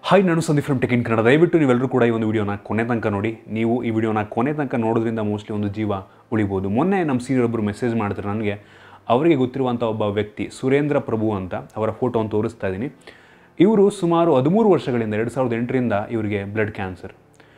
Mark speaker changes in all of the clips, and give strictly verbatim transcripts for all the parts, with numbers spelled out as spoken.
Speaker 1: Hi, ನಾನು Sandeep from tech in Kannada. ದಯವಿಟ್ಟು ನೀವೆಲ್ಲರೂ ಕೂಡ ಈ ಒಂದು ವಿಡಿಯೋನ ಕೊನೆ ತನಕ ನೋಡಿ. ನೀವು ಈ ವಿಡಿಯೋನ ಕೊನೆ ತನಕ ನೋಡೋದ್ರಿಂದ ಮೋಸ್ಟ್ಲಿ ಒಂದು ಜೀವ ಉಳಿಬೋದು. ಮೊನ್ನೆ ನಮ್ಮ ಸೀನಿಯರ್ ಒಬ್ಬರು ಮೆಸೇಜ್ ಮಾಡ್ತಾರೆ ನನಗೆ. ಅವರಿಗೆ ಗೊತ್ತಿರುವಂಥ ಒಬ್ಬ ವ್ಯಕ್ತಿ ಸುರೇಂದ್ರ ಪ್ರಭು ಅಂತ, ಅವರ ಫೋಟೋವನ್ನು ತೋರಿಸ್ತಾ ಇದ್ದೀನಿ. ಇವರು ಸುಮಾರು ಹದಿಮೂರು ವರ್ಷಗಳಿಂದ ಎರಡು ಸಾವಿರದ ಎಂಟರಿಂದ ಇವರಿಗೆ ಬ್ಲಡ್ ಕ್ಯಾನ್ಸರ್.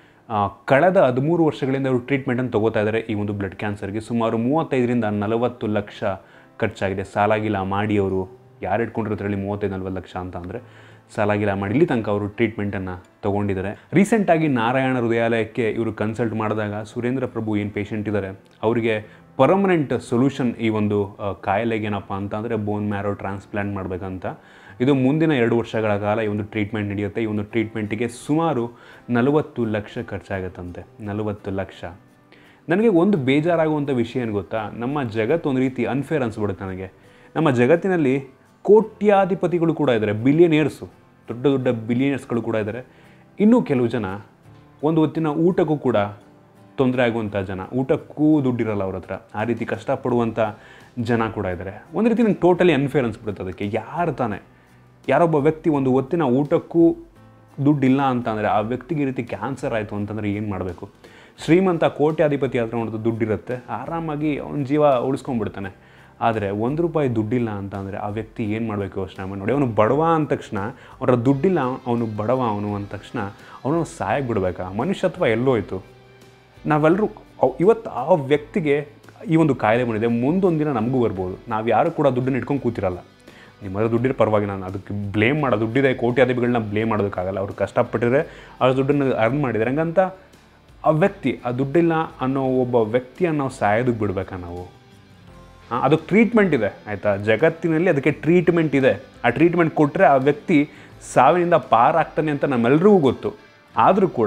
Speaker 1: ಕಳೆದ ಹದಿಮೂರು ವರ್ಷಗಳಿಂದ ಇವರು ಟ್ರೀಟ್ಮೆಂಟನ್ನು ತೊಗೋತಾ ಇದ್ದಾರೆ. ಈ ಒಂದು ಬ್ಲಡ್ ಕ್ಯಾನ್ಸರ್ಗೆ ಸುಮಾರು ಮೂವತ್ತೈದರಿಂದ ನಲವತ್ತು ಲಕ್ಷ ಖರ್ಚಾಗಿದೆ. ಸಾಲಾಗಿಲ್ಲ ಮಾಡಿ ಅವರು ಯಾರು ಇಟ್ಕೊಂಡಿರ್ತಾರಲ್ಲಿ ಮೂವತ್ತೈದು ನಲ್ವತ್ತು ಲಕ್ಷ ಅಂತ ಅಂದರೆ ಸಾಲಾಗಿಲ್ಲ ಮಾಡಿ ಇಲ್ಲಿ ತನಕ ಅವರು ಟ್ರೀಟ್ಮೆಂಟನ್ನು ತೊಗೊಂಡಿದ್ದಾರೆ. ರೀಸೆಂಟಾಗಿ ನಾರಾಯಣ ಹೃದಯಾಲಯಕ್ಕೆ ಇವರು ಕನ್ಸಲ್ಟ್ ಮಾಡಿದಾಗ ಸುರೇಂದ್ರ ಪ್ರಭು ಏನು ಪೇಷಂಟ್ ಇದ್ದಾರೆ ಅವರಿಗೆ ಪರ್ಮನೆಂಟ್ ಸೊಲ್ಯೂಷನ್ ಈ ಒಂದು ಕಾಯಿಲೆಗೆ ಏನಪ್ಪ ಅಂತ ಅಂದರೆ ಬೋನ್ ಮ್ಯಾರೋ ಟ್ರಾನ್ಸ್ಪ್ಲಾಂಟ್ ಮಾಡಬೇಕಂತ. ಇದು ಮುಂದಿನ ಎರಡು ವರ್ಷಗಳ ಕಾಲ ಈ ಒಂದು ಟ್ರೀಟ್ಮೆಂಟ್ ನಡೆಯುತ್ತೆ. ಈ ಒಂದು ಟ್ರೀಟ್ಮೆಂಟಿಗೆ ಸುಮಾರು ನಲವತ್ತು ಲಕ್ಷ ಖರ್ಚಾಗುತ್ತಂತೆ. ನಲವತ್ತು ಲಕ್ಷ. ನನಗೆ ಒಂದು ಬೇಜಾರಾಗುವಂಥ ವಿಷಯ ಏನು ಗೊತ್ತಾ, ನಮ್ಮ ಜಗತ್ತು ಒಂದು ರೀತಿ ಅನ್ಫೇರ್ ಅನಿಸ್ಬಿಡುತ್ತೆ ನನಗೆ. ನಮ್ಮ ಜಗತ್ತಿನಲ್ಲಿ ಕೋಟ್ಯಾಧಿಪತಿಗಳು ಕೂಡ ಇದ್ದಾರೆ, ಬಿಲಿಯನಿಯರ್ಸು, ದೊಡ್ಡ ದೊಡ್ಡ ಬಿಲಿಯನಿಯರ್ಸ್ಗಳು ಕೂಡ ಇದ್ದಾರೆ. ಇನ್ನೂ ಕೆಲವು ಜನ ಒಂದು ಹೊತ್ತಿನ ಊಟಕ್ಕೂ ಕೂಡ ತೊಂದರೆ ಆಗುವಂಥ ಜನ, ಊಟಕ್ಕೂ ದುಡ್ಡಿರಲ್ಲ ಅವ್ರ ಹತ್ರ, ಆ ರೀತಿ ಕಷ್ಟಪಡುವಂಥ ಜನ ಕೂಡ ಇದ್ದಾರೆ. ಒಂದು ರೀತಿ ನಂಗೆ ಟೋಟಲಿ ಅನ್ಫೇರ್ ಅನಿಸ್ಬಿಡುತ್ತೆ. ಅದಕ್ಕೆ ಯಾರು ತಾನೆ ಯಾರೊಬ್ಬ ವ್ಯಕ್ತಿ ಒಂದು ಹೊತ್ತಿನ ಊಟಕ್ಕೂ ದುಡ್ಡಿಲ್ಲ ಅಂತ ಅಂದರೆ ಆ ವ್ಯಕ್ತಿಗೆ ಈ ರೀತಿ ಕ್ಯಾನ್ಸರ್ ಆಯಿತು ಅಂತಂದರೆ ಏನು ಮಾಡಬೇಕು? ಶ್ರೀಮಂತ ಕೋಟ್ಯಾಧಿಪತಿ ಹತ್ರ ಒಂದು ದುಡ್ಡಿರುತ್ತೆ, ಆರಾಮಾಗಿ ಅವನ ಜೀವ ಉಳಿಸ್ಕೊಂಡ್ಬಿಡ್ತಾನೆ. ಆದರೆ ಒಂದು ರೂಪಾಯಿ ದುಡ್ಡಿಲ್ಲ ಅಂತ ಅಂದರೆ ಆ ವ್ಯಕ್ತಿ ಏನು ಮಾಡಬೇಕು ಯೋಚನೆ ಮಾಡಿ ನೋಡಿ. ಅವನು ಬಡವ ಅಂದ ತಕ್ಷಣ, ಅವರ ದುಡ್ಡಿಲ್ಲ, ಅವನು ಬಡವ ಅವನು ಅಂದ ತಕ್ಷಣ ಅವನು ಸಾಯಕ್ಕೆ ಬಿಡಬೇಕಾ? ಮನುಷ್ಯತ್ವ ಎಲ್ಲೋಯ್ತು? ನಾವೆಲ್ಲರೂ ಇವತ್ತು ಆ ವ್ಯಕ್ತಿಗೆ ಈ ಒಂದು ಕಾಯಿಲೆ ಬಂದಿದೆ, ಮುಂದೊಂದು ದಿನ ನಮಗೂ ಬರ್ಬೋದು. ನಾವು ಯಾರು ಕೂಡ ದುಡ್ಡನ್ನು ಇಟ್ಕೊಂಡು ಕೂತಿರಲ್ಲ. ನಿಮ್ಮದು ದುಡ್ಡಿರೋ ಪರವಾಗಿಲ್ಲ, ನಾನು ಅದಕ್ಕೆ ಬ್ಲೇಮ್ ಮಾಡೋ, ದುಡ್ಡಿದೆ ಕೋಟ್ಯಾಧಿಪತಿಗಳನ್ನ ಬ್ಲೇಮ್ ಮಾಡೋದಕ್ಕಾಗಲ್ಲ. ಅವ್ರು ಕಷ್ಟಪಟ್ಟಿದ್ರೆ ಅವ್ರ ದುಡ್ಡನ್ನು ಅರ್ನ್ ಮಾಡಿದ್ದಾರೆ. ಹಂಗಂತ ಆ ವ್ಯಕ್ತಿ ಆ ದುಡ್ಡಿಲ್ಲ ಅನ್ನೋ ಒಬ್ಬ ವ್ಯಕ್ತಿಯನ್ನು ನಾವು ಸಾಯೋದಕ್ಕೆ ಬಿಡಬೇಕಾ ನಾವು? ಅದಕ್ಕೆ ಟ್ರೀಟ್ಮೆಂಟ್ ಇದೆ ಆಯಿತಾ, ಜಗತ್ತಿನಲ್ಲಿ ಅದಕ್ಕೆ ಟ್ರೀಟ್ಮೆಂಟ್ ಇದೆ. ಆ ಟ್ರೀಟ್ಮೆಂಟ್ ಕೊಟ್ಟರೆ ಆ ವ್ಯಕ್ತಿ ಸಾವಿನಿಂದ ಪಾರಾಗ್ತಾನೆ ಅಂತ ನಮ್ಮೆಲ್ರಿಗೂ ಗೊತ್ತು. ಆದರೂ ಕೂಡ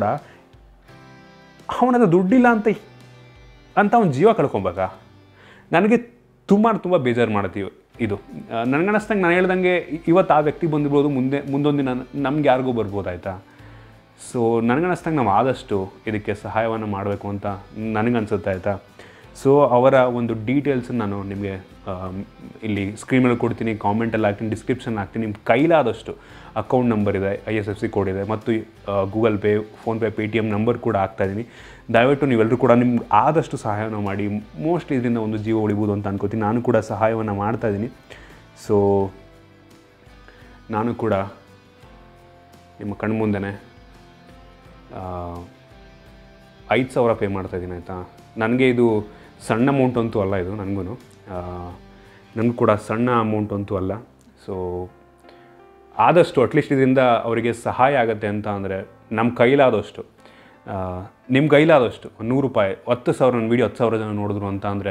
Speaker 1: ಅವನದು ದುಡ್ಡಿಲ್ಲ ಅಂತ ಅಂತ ಅವ್ನ ಜೀವ ಕಳ್ಕೊಬೇಕಾ? ನನಗೆ ತುಂಬ ತುಂಬ ಬೇಜಾರು ಮಾಡ್ತೀವಿ ಇದು. ನನಗನ್ನಿಸ್ದಂಗೆ ನಾನು ಹೇಳ್ದಂಗೆ ಇವತ್ತು ಆ ವ್ಯಕ್ತಿ ಬಂದಿರ್ಬೋದು, ಮುಂದೆ ಮುಂದೊಂದು ದಿನ ನಮ್ಗೆ ಯಾರಿಗೂ ಬರ್ಬೋದು ಆಯಿತಾ. ಸೊ ನನಗನ್ನಿಸ್ದಂಗೆ ನಾವು ಆದಷ್ಟು ಇದಕ್ಕೆ ಸಹಾಯವನ್ನು ಮಾಡಬೇಕು ಅಂತ ನನಗನ್ಸುತ್ತೆ ಆಯಿತಾ. ಸೊ ಅವರ ಒಂದು ಡೀಟೇಲ್ಸನ್ನು ನಾನು ನಿಮಗೆ ಇಲ್ಲಿ ಸ್ಕ್ರೀನ್ ಮೇಲೆ ಕೊಡ್ತೀನಿ, ಕಾಮೆಂಟಲ್ಲಿ ಹಾಕ್ತೀನಿ, ಡಿಸ್ಕ್ರಿಪ್ಷನ್ ಹಾಕ್ತೀನಿ. ನಿಮ್ಮ ಕೈಲಾದಷ್ಟು ಅಕೌಂಟ್ ನಂಬರ್ ಇದೆ, I S F C code ಇದೆ, ಮತ್ತು Google Pay, PhonePe, Paytm number ಕೂಡ ಹಾಕ್ತಾಯಿದ್ದೀನಿ. ದಯವಿಟ್ಟು ನೀವೆಲ್ಲರೂ ಕೂಡ ನಿಮ್ಗೆ ಆದಷ್ಟು ಸಹಾಯವನ್ನು ಮಾಡಿ. ಮೋಸ್ಟ್ಲಿ ಇದರಿಂದ ಒಂದು ಜೀವ ಉಳಿಬೋದು ಅಂತ ಅನ್ಕೋತೀನಿ. ನಾನು ಕೂಡ ಸಹಾಯವನ್ನು ಮಾಡ್ತಾಯಿದ್ದೀನಿ. ಸೊ ನಾನು ಕೂಡ ನಿಮ್ಮ ಕಣ್ಮುಂದೆ ಐದು ಸಾವಿರ ಪೇ ಮಾಡ್ತಾಯಿದ್ದೀನಿ ಆಯಿತಾ. ನನಗೆ ಇದು ಸಣ್ಣ ಅಮೌಂಟ್ ಅಂತೂ ಅಲ್ಲ, ಇದು ನನಗೂ ನನಗೂ ಕೂಡ ಸಣ್ಣ ಅಮೌಂಟ್ ಅಂತೂ ಅಲ್ಲ. ಸೊ ಆದಷ್ಟು ಅಟ್ಲೀಸ್ಟ್ ಇದರಿಂದ ಅವರಿಗೆ ಸಹಾಯ ಆಗುತ್ತೆ ಅಂತ ಅಂದರೆ ನಮ್ಮ ಕೈಲಾದಷ್ಟು, ನಿಮ್ಮ ಕೈಲಾದಷ್ಟು ನೂರು ರೂಪಾಯಿ, ಹತ್ತು ಸಾವಿರ ನನ್ನ ವೀಡಿಯೋ ಹತ್ತು ಸಾವಿರ ಜನ ನೋಡಿದ್ರು ಅಂತ ಅಂದರೆ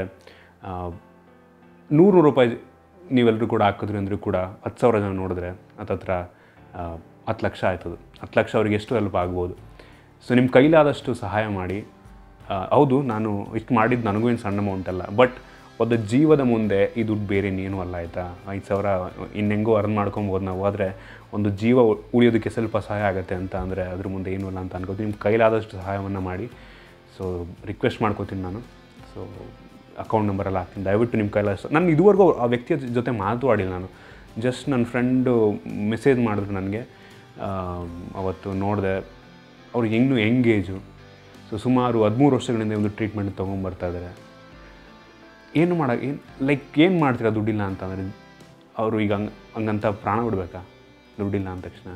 Speaker 1: ನೂರು ರೂಪಾಯಿ ನೀವೆಲ್ಲರೂ ಕೂಡ ಹಾಕಿದ್ರಿ ಅಂದರೂ ಕೂಡ ಹತ್ತು ಸಾವಿರ ಜನ ನೋಡಿದ್ರೆ ಹತ್ತತ್ರ ಹತ್ತು ಲಕ್ಷ ಆಯ್ತದು. ಹತ್ತು ಲಕ್ಷ ಅವ್ರಿಗೆ ಎಷ್ಟು ಹೆಲ್ಪ್ ಆಗ್ಬೋದು. ಸೊ ನಿಮ್ಮ ಕೈಲಾದಷ್ಟು ಸಹಾಯ ಮಾಡಿ. ಹೌದು, ನಾನು ಇಷ್ಟು ಮಾಡಿದ್ದು ನನಗೂ ಏನು ಸಣ್ಣ ಅಮೌಂಟ್ ಅಲ್ಲ, ಬಟ್ ಒಂದು ಜೀವದ ಮುಂದೆ ಈ ದುಡ್ಡು ಬೇರೆ ಇನ್ನೇನು ಅಲ್ಲ ಆಯಿತಾ. ಐದು ಸಾವಿರ ಇನ್ನೆಂಗೋ ಅರ್ನ್ ಮಾಡ್ಕೊಬೋದು ನಾವು, ಆದರೆ ಒಂದು ಜೀವ ಉಳಿಯೋದಕ್ಕೆ ಸ್ವಲ್ಪ ಸಹಾಯ ಆಗುತ್ತೆ ಅಂತ ಅಂದರೆ ಅದ್ರ ಮುಂದೆ ಏನೂ ಅಲ್ಲ ಅಂತ ಅನ್ಕೋತೀನಿ. ನಿಮ್ಮ ಕೈಲಾದಷ್ಟು ಸಹಾಯವನ್ನು ಮಾಡಿ. ಸೊ ರಿಕ್ವೆಸ್ಟ್ ಮಾಡ್ಕೋತೀನಿ ನಾನು. ಸೊ ಅಕೌಂಟ್ ನಂಬರೆಲ್ಲ ಹಾಕ್ತೀನಿ. ದಯವಿಟ್ಟು ನಿಮ್ಮ ಕೈಲಾದಷ್ಟು. ನಾನು ಇದುವರೆಗೂ ಆ ವ್ಯಕ್ತಿಯ ಜೊತೆ ಮಾತಾಡಿಲ್ಲ ನಾನು. ಜಸ್ಟ್ ನನ್ನ ಫ್ರೆಂಡು ಮೆಸೇಜ್ ಮಾಡಿದ್ರು ನನಗೆ. ಅವತ್ತು ನೋಡಿದೆ ಅವ್ರಿಗೆ ಇನ್ನೂ ಎಂಗೇಜು. ಸೊ ಸುಮಾರು ಹದಿಮೂರು ವರ್ಷಗಳಿಂದ ಒಂದು ಟ್ರೀಟ್ಮೆಂಟ್ ತೊಗೊಂಬರ್ತಾ ಇದ್ದಾರೆ. ಏನು ಮಾಡೋ ಏನು ಲೈಕ್ ಏನು ಮಾಡ್ತೀರಾ ದುಡ್ಡಿಲ್ಲ ಅಂತಂದರೆ? ಅವರು ಈಗ ಹಂಗೆ ಹಂಗಂತ ಪ್ರಾಣ ಬಿಡಬೇಕಾ ದುಡ್ಡಿಲ್ಲ ಅಂದ ತಕ್ಷಣ?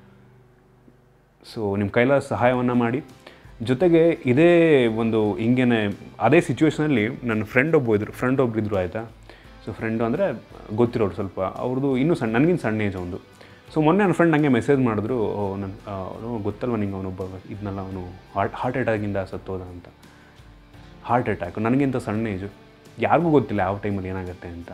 Speaker 1: ಸೊ ನಿಮ್ಮ ಕೈಲಾದ ಸಹಾಯವನ್ನು ಮಾಡಿ. ಜೊತೆಗೆ ಇದೇ ಒಂದು ಹಿಂಗೇನೆ ಅದೇ ಸಿಚುವೇಷನಲ್ಲಿ ನನ್ನ ಫ್ರೆಂಡ್ ಒಬ್ಬ ಇದ್ರು ಫ್ರೆಂಡ್ ಒಬ್ರು ಇದ್ದರು ಆಯಿತಾ. ಸೊ ಫ್ರೆಂಡು ಅಂದರೆ ಗೊತ್ತಿರೋರು ಸ್ವಲ್ಪ, ಅವ್ರದ್ದು ಇನ್ನೂ ಸಣ್ಣ, ನನಗಿಂತ ಸಣ್ಣ ಏಜ್ ಒಂದು. ಸೊ ಮೊನ್ನೆ ನನ್ನ ಫ್ರೆಂಡ್ ಹಂಗೆ ಮೆಸೇಜ್ ಮಾಡಿದ್ರು, ನನ್ನ ಅವನು ಗೊತ್ತಲ್ವ ನಿಂಗೆ, ಅವನೊಬ್ಬ ಇದನ್ನೆಲ್ಲ ಅವನು ಹಾರ್ಟ್ ಹಾರ್ಟ್ ಅಟ್ಯಾಕಿಂದ ಸತ್ತೋದ ಅಂತ. ಹಾರ್ಟ್ ಅಟ್ಯಾಕು, ನನಗಿಂತ ಸಣ್ಣ ಏಜು, ಯಾರಿಗೂ ಗೊತ್ತಿಲ್ಲ ಯಾವ ಟೈಮಲ್ಲಿ ಏನಾಗುತ್ತೆ ಅಂತ.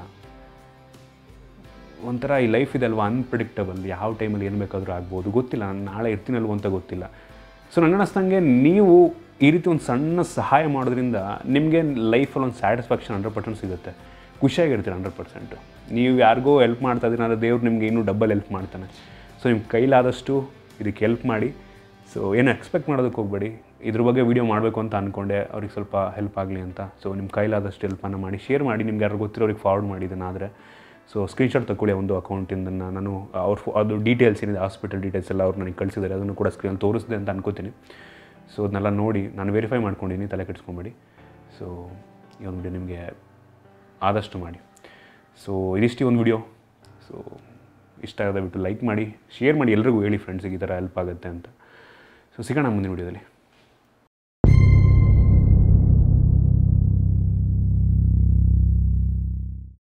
Speaker 1: ಒಂಥರ ಈ ಲೈಫ್ ಇದಲ್ವ ಅನ್ಪ್ರಿಡಿಕ್ಟಬಲ್, ಯಾವ ಟೈಮಲ್ಲಿ ಏನು ಬೇಕಾದರೂ ಆಗ್ಬೋದು, ಗೊತ್ತಿಲ್ಲ, ನಾನು ನಾಳೆ ಇರ್ತೀನಲ್ವ ಅಂತ ಗೊತ್ತಿಲ್ಲ. ಸೊ ನನಗನ್ನಿಸ್ದಂಗೆ ನೀವು ಈ ರೀತಿ ಒಂದು ಸಣ್ಣ ಸಹಾಯ ಮಾಡೋದ್ರಿಂದ ನಿಮಗೆ ಲೈಫಲ್ಲಿ ಒಂದು ಸ್ಯಾಟಿಸ್ಫ್ಯಾಕ್ಷನ್ ಹಂಡ್ರೆಡ್ ಪರ್ಸೆಂಟ್ ಸಿಗುತ್ತೆ. ಖುಷಿಯಾಗಿರ್ತೀರ ಹಂಡ್ರೆಡ್ ಪರ್ಸೆಂಟು. ನೀವು ಯಾರಿಗೋ ಹೆಲ್ಪ್ ಮಾಡ್ತಾ ಇದ್ದೀರ ಅಂದರೆ ದೇವ್ರು ನಿಮಗೆ ಇನ್ನೂ ಡಬ್ಬಲ್ ಹೆಲ್ಪ್ ಮಾಡ್ತಾನೆ. ಸೊ ನಿಮ್ಮ ಕೈಲಾದಷ್ಟು ಇದಕ್ಕೆ ಹೆಲ್ಪ್ ಮಾಡಿ. ಸೊ ಏನು ಎಕ್ಸ್ಪೆಕ್ಟ್ ಮಾಡೋದಕ್ಕೆ ಹೋಗಬೇಡಿ. ಇದ್ರ ಬಗ್ಗೆ ವೀಡಿಯೋ ಮಾಡಬೇಕು ಅಂತ ಅಂದ್ಕೊಂಡೆ, ಅವ್ರಿಗೆ ಸ್ವಲ್ಪ ಹೆಲ್ಪ್ ಆಗಲಿ ಅಂತ. ಸೊ ನಿಮ್ಮ ಕೈಲಾದಷ್ಟು ಹೆಲ್ಪನ್ನು ಮಾಡಿ, ಶೇರ್ ಮಾಡಿ, ನಿಮ್ಗೆ ಯಾರು ಗೊತ್ತಿರೋರಿಗೆ ಫಾರ್ವರ್ಡ್ ಮಾಡಿ ಇದನ್ನಾದರೆ. ಸೊ ಸ್ಕ್ರೀನ್ಶಾಟ್ ತಗೊಳ್ಳಿ ಒಂದು ಅಕೌಂಟಿಂದ ನಾನು ಅವ್ರ ಅದು ಡೀಟೇಲ್ಸ್ ಏನಿದೆ ಹಾಸ್ಪಿಟಲ್ ಡೀಟೇಲ್ಸ್ ಎಲ್ಲ ಅವ್ರು ನನಗೆ ಕಳಿಸಿದ್ದಾರೆ, ಅದನ್ನು ಕೂಡ ಸ್ಕ್ರೀನ್ ತೋರಿಸಿದೆ ಅಂತ ಅನ್ಕೋತೀನಿ. ಸೊ ಅದನ್ನೆಲ್ಲ ನೋಡಿ ನಾನು ವೆರಿಫೈ ಮಾಡ್ಕೊಂಡಿದ್ದೀನಿ, ತಲೆ ಕೆಡಿಸ್ಕೊಂಬೇಡಿ. ಸೊ ಈ ಒಂದು ವಿಡಿಯೋ ನಿಮಗೆ ಆದಷ್ಟು ಮಾಡಿ. ಸೊ ಇದಿಷ್ಟು ಒಂದು ವಿಡಿಯೋ. ಸೊ ಇಷ್ಟ ಆಗದೆ ಬಿಟ್ಟು ಲೈಕ್ ಮಾಡಿ, ಶೇರ್ ಮಾಡಿ, ಎಲ್ರಿಗೂ ಹೇಳಿ ಫ್ರೆಂಡ್ಸಿಗೆ ಈ ಥರ ಹೆಲ್ಪ್ ಆಗುತ್ತೆ ಅಂತ. ಸೊ ಸಿಗೋಣ ಮುಂದಿನ ವಿಡಿಯೋದಲ್ಲಿ.